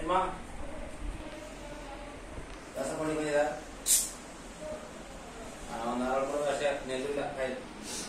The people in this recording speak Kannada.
ನಿಮ್ಮ ಕೆಲಸ ಮಾಡಿ ಬಂದಿದ ಒಂದು 4 ಅಷ್ಟೇ, ನೆಲ್ಲಿಲ್ಲ.